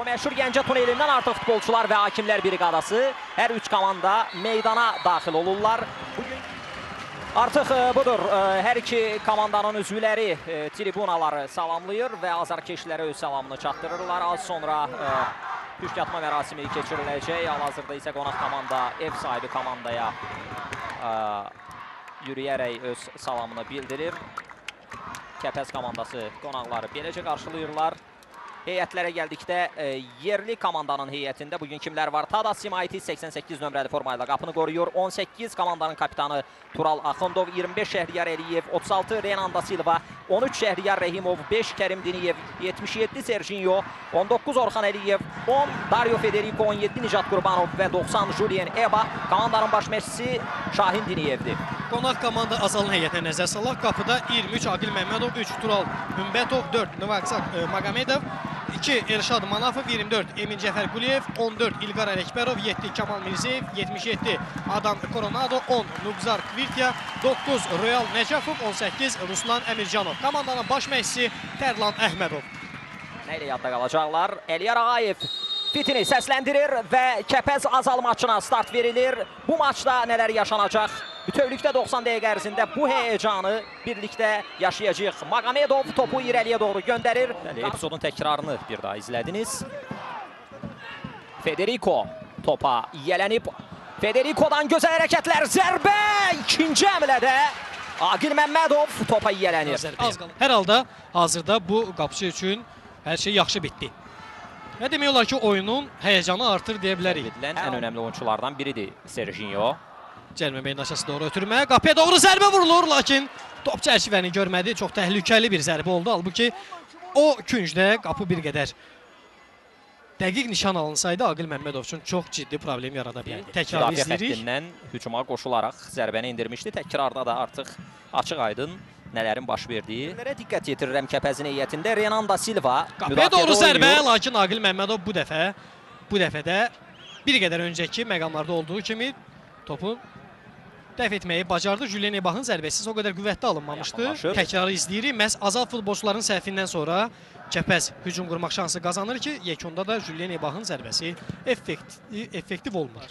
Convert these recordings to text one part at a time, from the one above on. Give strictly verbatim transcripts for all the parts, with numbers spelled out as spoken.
O məşhur Gəncə tunelindən artıq futbolçular və hakimlər briqadası hər üç komanda meydana daxil olurlar. Bugün artıq budur, hər iki komandanın üzvləri tribunaları salamlayır və azarkeşlərə öz salamını çatdırırlar. Az sonra püşkatma mərasimi keçiriləcək. Hal-hazırda isə qonaq komanda ev sahibi komandaya yürüyərək öz salamını bildirir. Kəpəz komandası qonaqları beləcə qarşılayırlar. Heyətlərə gəldikdə yerli komandanın heyətində bugün kimlər var? Tadas Simaitis səksən səkkiz nömrəli formayla qapını qoruyur. on səkkiz komandanın kapitanı Tural Axundov, iyirmi beş Şəhriyar Əliyev, otuz altı Renan da Silva, on üç Şəhriyar Rəhimov, beş Kərim Diniyev, yetmiş yeddi Serginho, on doqquz Orxan Əliyev, on Dario Federico, on yeddi Nicat Qurbanov və doxsan Julien Eba. Komandanın baş məşqçisi Şahin Diniyevdir. Qonaq komanda Azalın heyətinə nəzər salaq. Qapıda iyirmi üç Aqil Məmmədov, üç Tural Ümbətov, dörd Novaksak Magomedov, iki Elşad Manafov, iyirmi dörd Emin Cəfər Quliyev, on dörd İlqar Ələkbərov, yeddi Kamal Mirzeyev, yetmiş yeddi Adam Koronado, on Nubzar Kvirtya, doqquz Royal Nəcəfov, on səkkiz Ruslan Əmircanov. Komandanın baş məşqçisi Tərlan Əhmədov. Nə ilə yadda qalacaqlar? Əliyar Ağayev fitini səsləndirir və Kəpəz Azal maçına start verilir. Bu maçda nələr yaşanacaq? Bütövlükdə doxsan dəqiqə ərzində bu həyəcanı birlikdə yaşayacaq. Magomedov topu irəliyə doğru göndərir. Epizodun təkrarını bir daha izlədiniz. Federico topa yiyələnib. Federico'dan gözəl hərəkətlər, zərbə ikinci əmlədə. Aqil Məmmədov topa yiyələnir. Hər halda hazırda bu qapıcı üçün hər şey yaxşı bitdi. Və demək olar ki, oyunun həyəcanı artır deyə bilərik. Ən önəmli oyunculardan biridir Serginho. Cəlmə meydançası doğru ötürmə, qapıya doğru zərbə vurulur, lakin top çərçivəni görmədi. Çox təhlükəli bir zərbə oldu. Halbuki o küncdə qapı bir qədər dəqiq nişan alınsaydı Aqil Məmmədov üçün çox ciddi problem yarada bilərdi. Təkrarı izləyirik. Xəttindən hücuma qoşularaq zərbəni indirmişdi. Təkrarda da artıq açıq aydın nələrin baş verdiyi. Nələrə diqqət yetirirəm Kəpəzin heyətində. Renan da Silva qapıya doğru zərbə, lakin Aqil Məmmədov bu dəfə bu dəfədə bir qədər öncəki məqamlarda olduğu kimi topu dəf etməyi bacardı. Julien Ebahın zərbəsiz o qədər qüvvətli alınmamışdı. Təkrarı izləyirik. Məhz azal futbolçuların səhvindən sonra Kəpəz hücum qurmaq şansı qazanır ki, yekunda da Julien Ebahın zərbəsi effektiv olmur.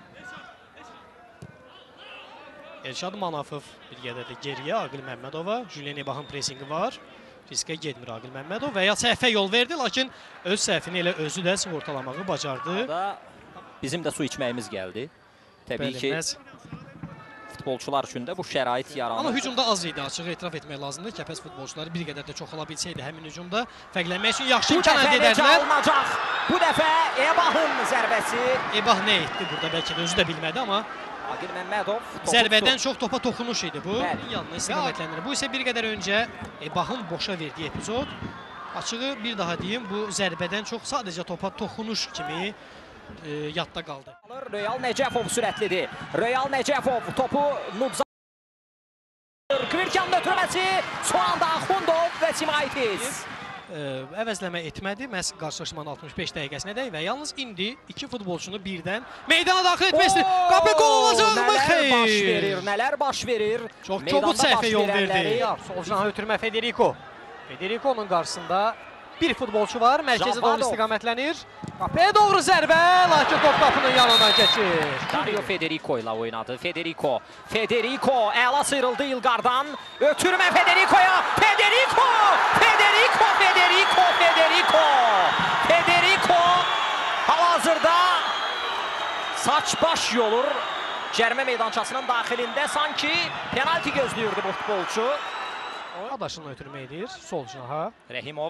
Elşad Manafov bir qədər də geriyə Aqil Məmmədova. Julien Ebahın presingi var. Riskə getmir Aqil Məmmədov və ya səhvə yol verdi, lakin öz səhvini elə özü də sığortalamağı bacardı. Bizim də su içməyimiz gəldi. Təbii ki, futbolçular üçün də bu şərait yaranır. Amma hücumda az idi, açıq etiraf etmək lazımdır. Kəpəz futbolçuları bir qədər də çoxala bilsəydi həmin hücumda fərqlənmək üçün yaxşı imkan əldə edərdilər. Bu dəfə Ebahın zərbəsi. Ebah nə etdi burada? Bəlkə də özü də bilmədi, amma Aqil Məmmədov zərbədən çox topa toxunuş idi bu. Yanına istiqamətləndirir. Bu isə bir qədər öncə Ebahın boşa verdiyi epizod. Açığı bir daha deyim, bu zərbədən çox sadəcə topa toxunuş kimi E, yadda qaldı. Royal Nəcəfov sürətlidir. Royal Nəcəfov topu Nubzar Kvirtyanın ötürməsi, son anda Axundov və Simaitis. E, əvəzləmə etmədi. Məhz qarşılaşmanın altmış beş dəqiqəsində və yalnız indi iki futbolçunu birdən meydana daxil etməsidir. Qapı qol olacaqmı? Nələr baş verir, nələr baş verir. Çox kobud səhvə yol verdi. Solcana ötürmə Federico. Federico'nun qarşısında bir futbolçu var, mərkəzə doğru istiqamətlənir. Qapıya doğru zərbə, lakin top qapının yanından keçir. Dario Federico ilə oynadı. Federico, Federico əla sıyrıldı İlqardan. Ötürmə Federico'ya. Federico, Federico, Federico, Federico. Federico hal-hazırda saç baş yolur. Cərmə meydançasının daxilində sanki penalti gözləyirdi bu futbolçu. Adaşını ötürmə edir, sol cinaha. Rəhimov.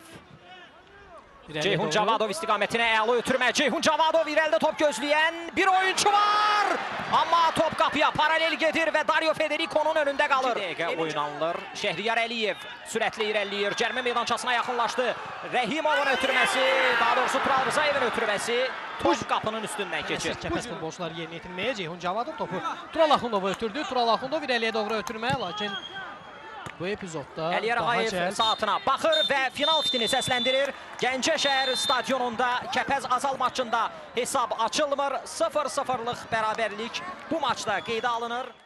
Ceyhun Cavadov istiqamətinə əla ötürmə. Ceyhun Cavadov irəlidə top gözləyən bir oyuncu var. Amma top qapıya paralel gedir və Dario Federico'nun önündə qalır. iki dəqiqə oynanılır. Şəhriyar Əliyev sürətli irəliyir. Cərmə meydançasına yaxınlaşdı. Rəhimovun ötürməsi, daha doğrusu Tural Rızayevin ötürməsi top qapının üstündən keçir. Kəpəz futbolçuları yerinə yetirməyə Ceyhun Cavadov topu Tural Axundova ötürdü. Tural Axundov irəliyə doğru ötürmə, lakin bu epizodda Əliyar Ağayev saatına baxır və final fitini səsləndirir. Gəncə şəhər stadionunda Kəpəz Azal maçında hesab açılmır. sıfır sıfırlıq bərabərlik bu maçda qeydə alınır.